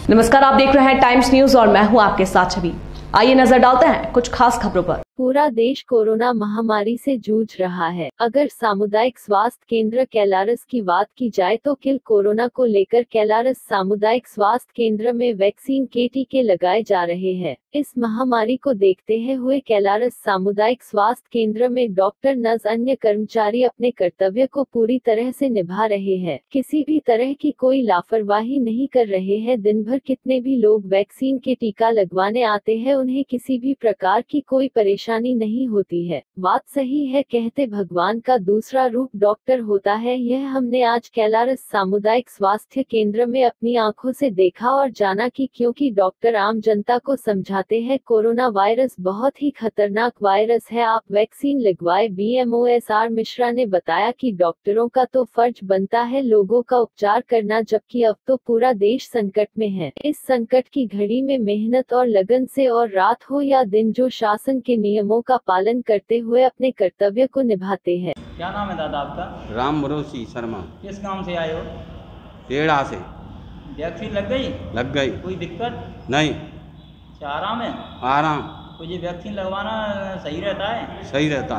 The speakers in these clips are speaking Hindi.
नमस्कार, आप देख रहे हैं टाइम्स न्यूज और मैं हूं आपके साथ छवि। आइए नजर डालते हैं कुछ खास खबरों पर। पूरा देश कोरोना महामारी से जूझ रहा है। अगर सामुदायिक स्वास्थ्य केंद्र कैलारस की बात की जाए तो किल कोरोना को लेकर कैलारस सामुदायिक स्वास्थ्य केंद्र में वैक्सीन के टीके लगाए जा रहे हैं। इस महामारी को देखते हुए कैलारस सामुदायिक स्वास्थ्य केंद्र में डॉक्टर नर्स अन्य कर्मचारी अपने कर्तव्य को पूरी तरह से निभा रहे हैं। किसी भी तरह की कोई लापरवाही नहीं कर रहे हैं। दिन भर कितने भी लोग वैक्सीन के टीका लगवाने आते हैं, उन्हें किसी भी प्रकार की कोई परेशानी नहीं होती है। बात सही है, कहते भगवान का दूसरा रूप डॉक्टर होता है। यह हमने आज कैलारस सामुदायिक स्वास्थ्य केंद्र में अपनी आंखों से देखा और जाना कि क्योंकि डॉक्टर आम जनता को समझाते हैं कोरोना वायरस बहुत ही खतरनाक वायरस है, आप वैक्सीन लगवाए। BMO SR मिश्रा ने बताया कि डॉक्टरों का तो फर्ज बनता है लोगों का उपचार करना, जबकि अब तो पूरा देश संकट में है। इस संकट की घड़ी में मेहनत और लगन से और रात हो या दिन जो शासन के नियमों का पालन करते हुए अपने कर्तव्य को निभाते हैं। क्या नाम है दादा आपका? राम भरोसी शर्मा। किस गांव से आए हो? पेड़ा से। वैक्सीन लग गई? लग गई। कोई दिक्कत नहीं। अच्छा, आराम है? आराम। तो ये वैक्सीन लगवाना सही रहता है? सही रहता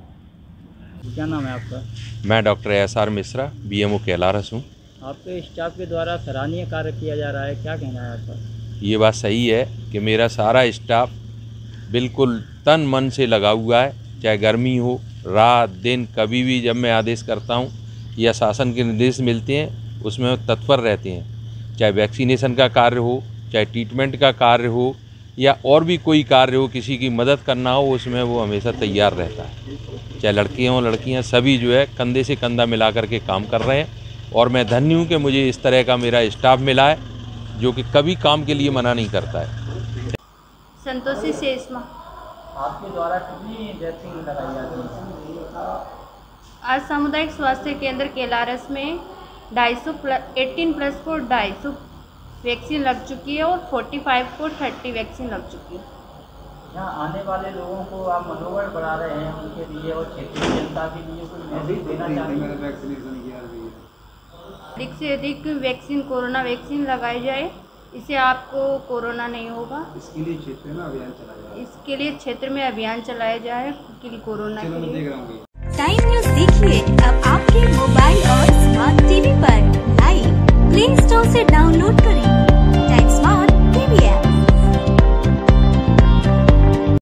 है। क्या नाम है आपका? मैं doctor SR Mishra, BMO Kailaras हूँ। आपके स्टाफ के द्वारा सराहनीय कार्य किया जा रहा है, क्या कहना है आपका? ये बात सही है कि मेरा सारा स्टाफ बिल्कुल तन मन से लगा हुआ है, चाहे गर्मी हो रात दिन, कभी भी जब मैं आदेश करता हूँ या शासन के निर्देश मिलते हैं उसमें वो तत्पर रहते हैं। चाहे वैक्सीनेशन का कार्य हो, चाहे ट्रीटमेंट का कार्य हो या और भी कोई कार्य हो, किसी की मदद करना हो, उसमें वो हमेशा तैयार रहता है। चाहे लड़के हों लड़कियाँ, सभी जो है कंधे से कंधा मिला करके काम कर रहे हैं और मैं धन्य हूँ कि मुझे इस तरह का मेरा स्टाफ मिला है जो कि कभी काम के लिए मना नहीं करता है। संतोषी शेषमा। आपके द्वारा कितनी वैक्सीन लगाई जाती है? आज सामुदायिक स्वास्थ्य केंद्र कैलारस में 18+ को 250 वैक्सीन लग चुकी है और 45 को 30 वैक्सीन लग चुकी है। यहाँ आने वाले लोगों को आप मनोबल बढ़ा रहे हैं उनके लिए और क्षेत्रीय जनता के लिए कोई मैसेज देना चाहते हैं? अधिक से अधिक वैक्सीन, कोरोना वैक्सीन लगाई जाए, इससे आपको कोरोना नहीं होगा। इसके लिए क्षेत्र में अभियान चलाया जाए कि कोरोना के लिए। टाइम न्यूज देखिए अब आपके मोबाइल और स्मार्ट टीवी पर। लाइव प्ले स्टोर से डाउनलोड करें।